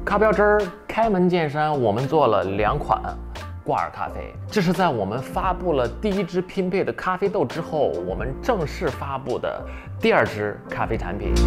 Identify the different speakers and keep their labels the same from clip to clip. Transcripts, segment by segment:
Speaker 1: 咖标汁儿开门见山，我们做了2款挂耳咖啡。这是在我们发布了第1支拼配的咖啡豆之后，我们正式发布的第2支咖啡产品。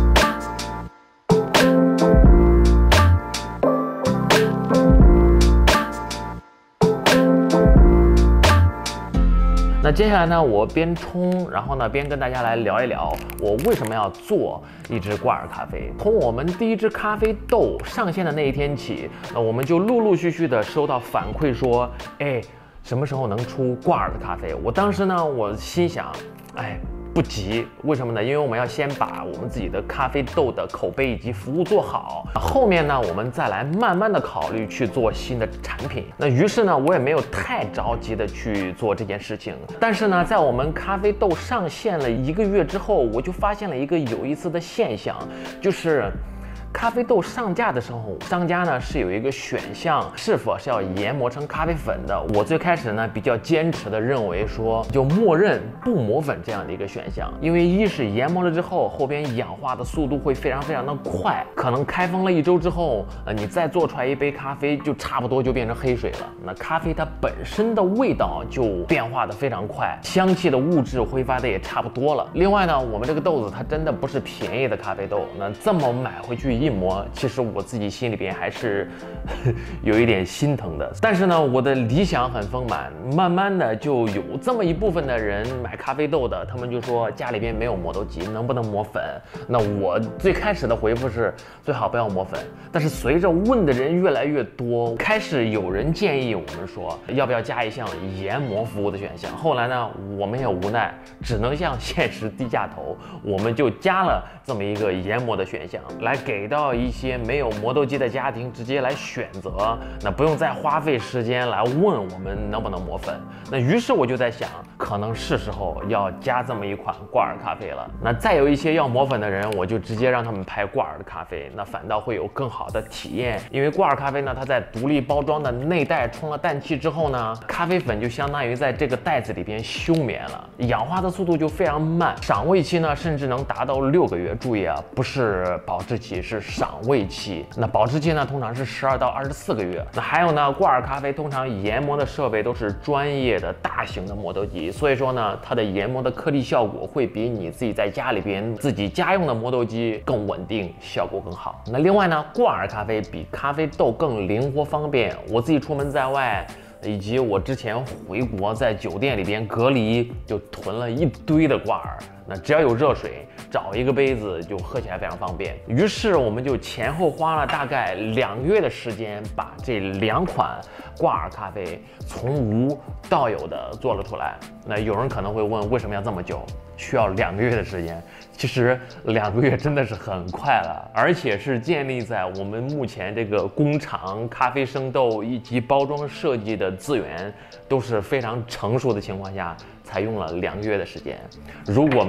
Speaker 1: 那接下来呢，我边冲，然后呢边跟大家来聊一聊我为什么要做一支挂耳咖啡。从我们第1支咖啡豆上线的那一天起，那我们就陆陆续续的收到反馈说，什么时候能出挂耳的咖啡？我当时呢，我心想，不急，为什么呢？因为我们要先把我们自己的咖啡豆的口碑以及服务做好，后面呢，我们再来慢慢的考虑去做新的产品。那于是呢，我也没有太着急的去做这件事情。但是呢，在我们咖啡豆上线了1个月之后，我就发现了一个有意思的现象，就是咖啡豆上架的时候，商家呢是有一个选项，是否是要研磨成咖啡粉的。我最开始呢比较坚持的认为说，就默认不磨粉这样的一个选项，因为一是研磨了之后，后边氧化的速度会非常的快，可能开封了1周之后，你再做出来一杯咖啡就差不多就变成黑水了。那咖啡它本身的味道就变化的非常快，香气的物质挥发的也差不多了。另外呢，我们这个豆子它真的不是便宜的咖啡豆，那这么买回去一磨，其实我自己心里边还是有一点心疼的。但是呢，我的理想很丰满，慢慢的就有这么一部分的人买咖啡豆的，他们就说家里边没有磨豆机，能不能磨粉？那我最开始的回复是最好不要磨粉。但是随着问的人越来越多，开始有人建议我们说要不要加一项研磨服务的选项。后来呢，我们也无奈，只能向现实低下头，我们就加了这么一个研磨的选项，来给到一些没有磨豆机的家庭直接来选择，那不用再花费时间来问我们能不能磨粉。那于是我就在想，可能是时候要加这么一款挂耳咖啡了。那再有一些要磨粉的人，我就直接让他们拍挂耳的咖啡，那反倒会有更好的体验。因为挂耳咖啡呢，它在独立包装的内袋充了氮气之后呢，咖啡粉就相当于在这个袋子里边休眠了，氧化的速度就非常慢，赏味期呢甚至能达到6个月。注意啊，不是保质期，是赏味期。那保质期呢，通常是12到24个月。那还有呢，挂耳咖啡通常研磨的设备都是专业的大型的磨豆机，所以说呢，它的研磨的颗粒效果会比你自己在家里边自己家用的磨豆机更稳定，效果更好。那另外呢，挂耳咖啡比咖啡豆更灵活方便。我自己出门在外，以及我之前回国在酒店里边隔离，就囤了一堆的挂耳。那只要有热水，找一个杯子就喝起来非常方便。于是我们就前后花了大概2个月的时间，把这2款挂耳咖啡从无到有的做了出来。那有人可能会问，为什么要这么久？需要2个月的时间？其实2个月真的是很快了，而且是建立在我们目前这个工厂、咖啡生豆以及包装设计的资源都是非常成熟的情况下，才用了2个月的时间。如果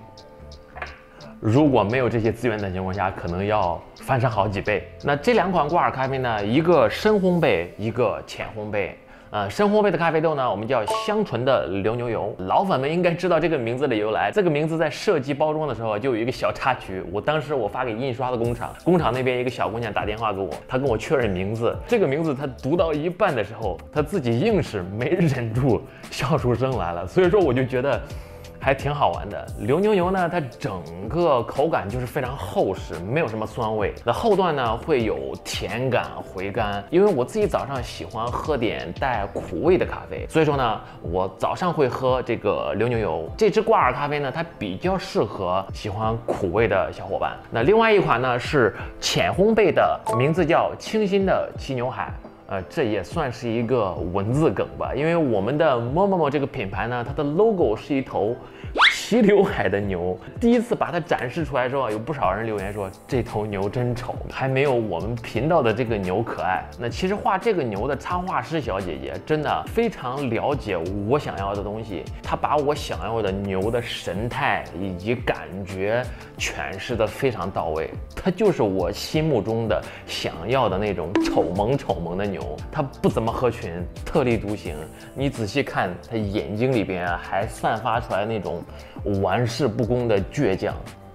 Speaker 1: 没有这些资源的情况下，可能要翻上好几倍。那这2款挂耳咖啡呢，一个深烘焙，一个浅烘焙。深烘焙的咖啡豆呢，我们叫香醇的流牛油。老粉们应该知道这个名字的由来。这个名字在设计包装的时候就有一个小插曲。当时我发给印刷的工厂那边一个小姑娘打电话给我，她跟我确认名字。这个名字她读到一半的时候，她自己硬是没忍住笑出声来了。所以说我就觉得还挺好玩的。流牛油呢，它整个口感就是非常厚实，没有什么酸味。那后段呢会有甜感回甘。因为我自己早上喜欢喝点带苦味的咖啡，所以说呢，我早上会喝这个流牛油。这支挂耳咖啡呢，它比较适合喜欢苦味的小伙伴。那另外一款呢是浅烘焙的，名字叫清新的骑牛海。这也算是一个文字梗吧，因为我们的 Momomo 这个品牌呢，它的 logo 是一头齐刘海的牛。第一次把它展示出来之后，有不少人留言说这头牛真丑，还没有我们频道的这个牛可爱。那其实画这个牛的插画师小姐姐真的非常了解我想要的东西，她把我想要的牛的神态以及感觉诠释的非常到位。它就是我心目中的想要的那种丑萌的牛。它不怎么合群，特立独行。你仔细看它眼睛里边还散发出来那种玩世不恭的倔强。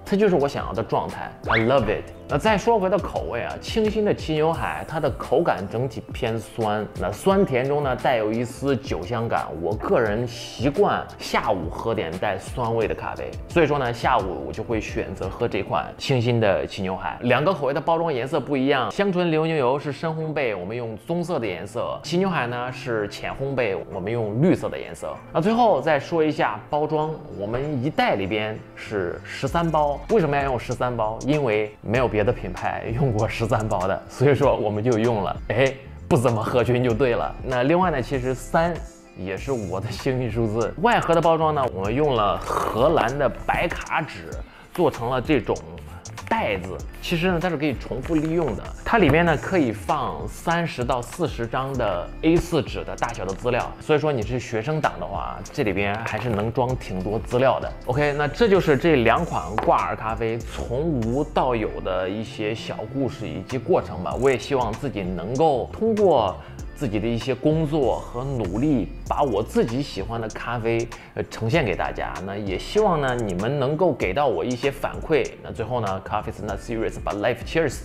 Speaker 1: 它就是我想要的状态 ，I love it。那再说回到口味啊，清新的奇牛海，它的口感整体偏酸，那酸甜中呢带有一丝酒香感。我个人习惯下午喝点带酸味的咖啡，所以说呢，下午我就会选择喝这款清新的奇牛海。两个口味的包装颜色不一样，香醇流牛油是深烘焙，我们用棕色的颜色；奇牛海呢是浅烘焙，我们用绿色的颜色。那最后再说一下包装，我们一袋里边是13包，为什么要用13包？因为没有别的品牌用过13包的，所以说我们就用了，不怎么合群就对了。那另外呢，其实3也是我的幸运数字。外盒的包装呢，我们用了荷兰的白卡纸做成了这种袋子，其实呢它是可以重复利用的。它里面呢可以放30到40张的 A4 纸的大小的资料，所以说你是学生党的话，这里边还是能装挺多资料的。OK， 那这就是这2款挂耳咖啡从无到有的一些小故事以及过程吧。我也希望自己能够通过自己的一些工作和努力，把我自己喜欢的咖啡呈现给大家。那也希望呢你们能够给到我一些反馈。那最后呢 ，Coffee is not serious but life cheers。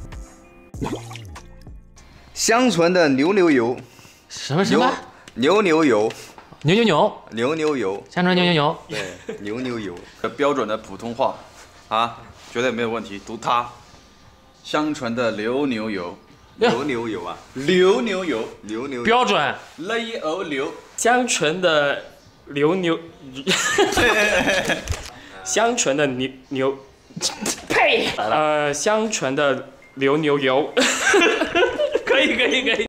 Speaker 2: 香醇的牛牛油，
Speaker 1: 什么？
Speaker 2: 牛牛油，
Speaker 1: 牛
Speaker 2: 油，
Speaker 1: 香醇牛牛油，
Speaker 2: 对，牛牛油，
Speaker 3: 标准的普通话啊，绝对没有问题。读它，香醇的流牛油。
Speaker 2: 牛牛油啊，
Speaker 3: 流牛油，
Speaker 2: 牛牛
Speaker 1: 标准。
Speaker 3: 流，
Speaker 4: 香醇的流牛，香醇的牛，呸，香醇的流牛油，可以。